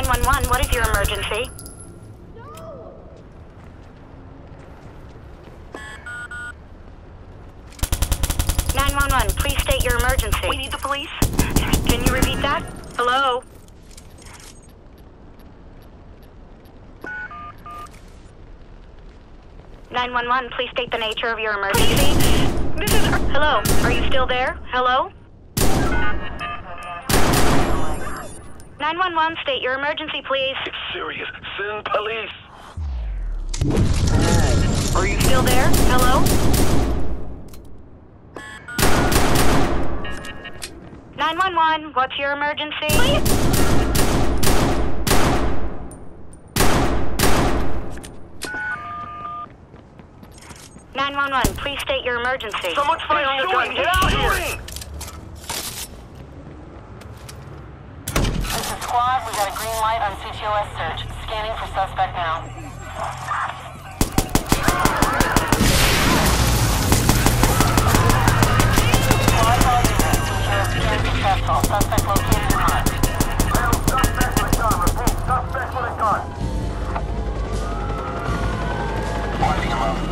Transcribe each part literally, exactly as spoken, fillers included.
nine one one, what is your emergency? nine one one, please state your emergency. We need the police. Can you repeat that? Hello? nine one one, please state the nature of your emergency. This is... Hello, are you still there? Hello? nine one one, state your emergency, please. It's serious. Send police. Are you still there? Hello? nine one one, what's your emergency? Please? nine one one, please state your emergency. Someone's firing a gun. Get out here. This is squad. We got a green light on C T O S search. Scanning for suspect now. Squad all units. Secure scan successful. Suspect located in mark. Suspect with a gun. Repeat. Suspect with a gun. Winding him up.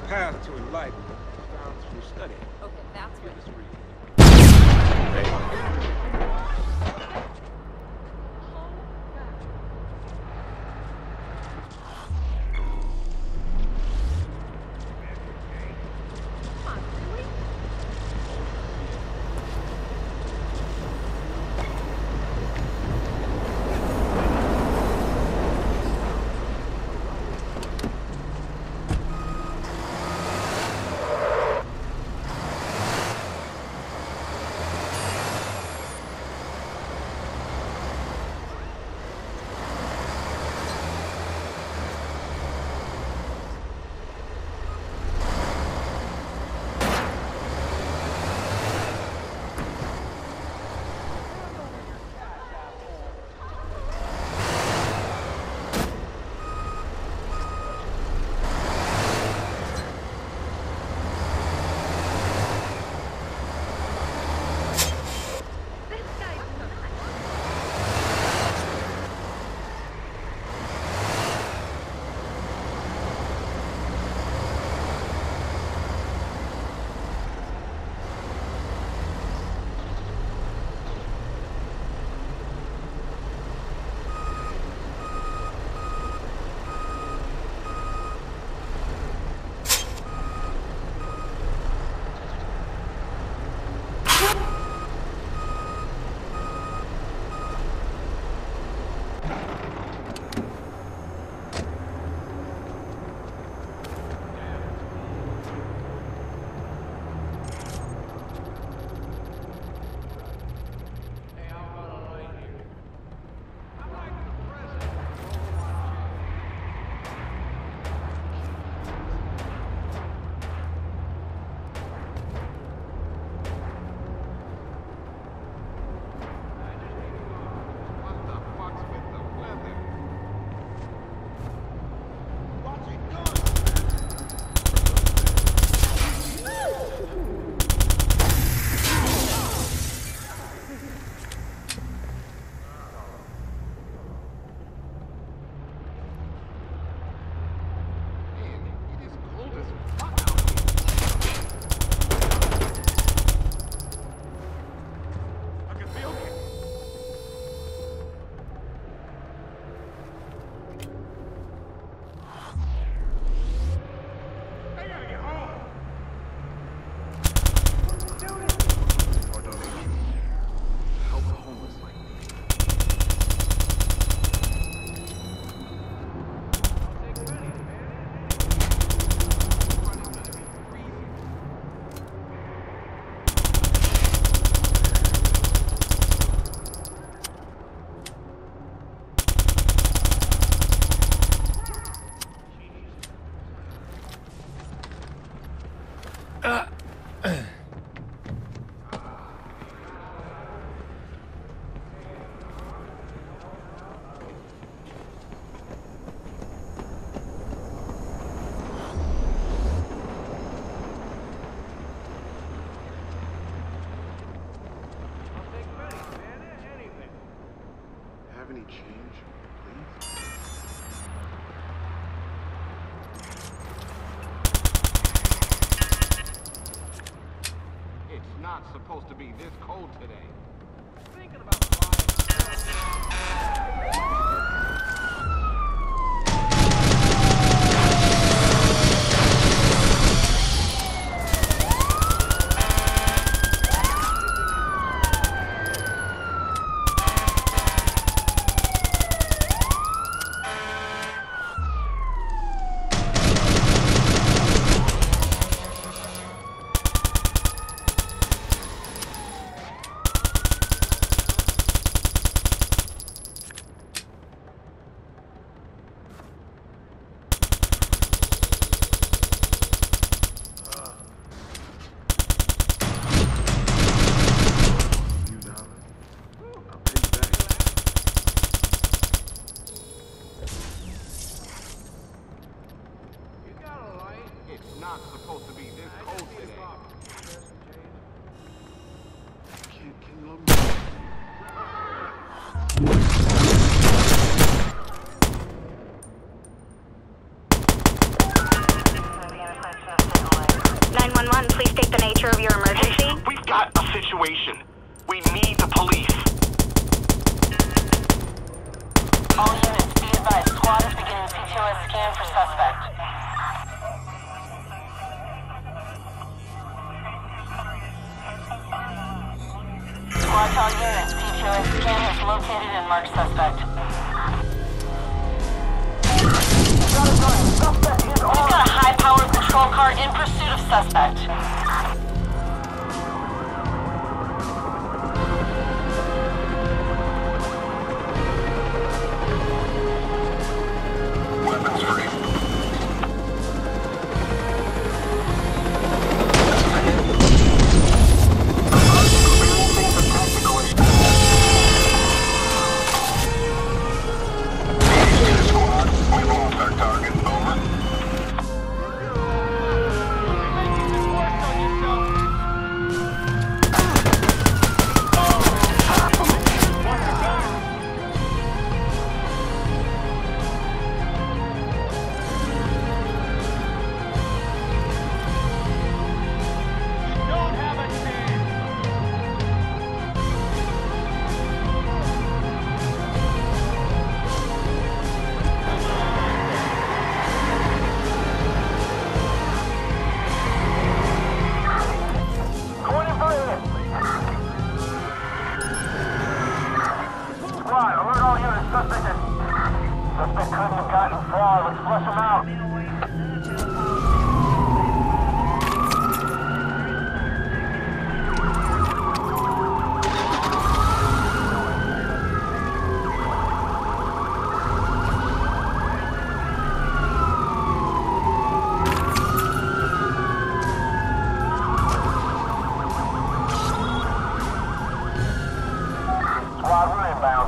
path to enlightenment is found through study. Okay, that's Give what. us reason. Any change, please? It's not supposed to be this cold today. Thinking about not supposed to be this cold today. Can, can you let me... situation. We need the police. All units, be advised. Squad is beginning C T O S scan for suspect. Squad to all units, C T O S scan has located and marked suspect. We've got a high-powered patrol car in pursuit of suspect. Weapons free. Squad, we've lost our target. Over. Squad, alert all units. Suspect is... Suspect couldn't have gotten far. Let's flush him out. Squad, we're inbound.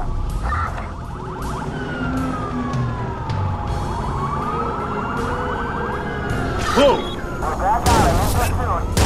Whoa! We're back on it. Let's get to it.